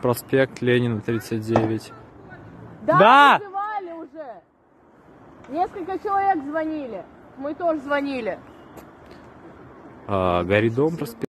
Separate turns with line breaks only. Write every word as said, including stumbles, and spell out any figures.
проспект Ленина, тридцать девять.
Да,
Да!
вызывали уже. Несколько человек звонили. Мы тоже звонили.
А, горит дом, проспект.